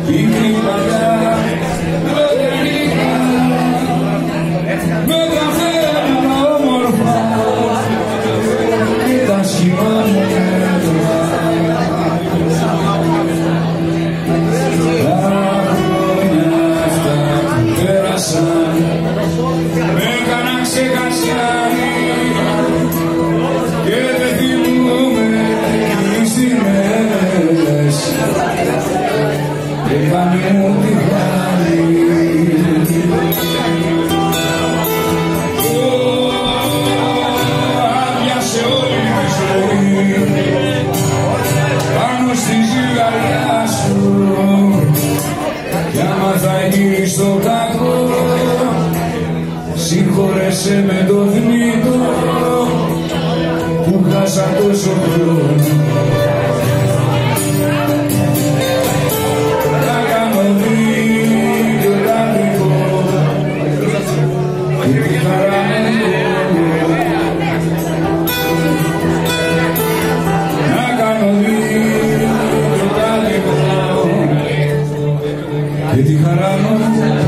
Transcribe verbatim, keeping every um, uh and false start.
πίκρη παλιά με τα φέρνα όμορφα και τα σχημάτια με έκανα ξεχασιάρι και δεν θυμούμαι τις στιγμές έκανε μου τη χάρη άδειασε όλη τη ζωή πάνω στη ζυγαριά σου κι άμα θα γύρεις στο κακό συγχωρέσαι με το θνητό που χάσα τόσο χρόνο. Να κάνω δίκιο τα δικό και τη χαρά μου. Να κάνω δίκιο τα δικό και τη χαρά μου.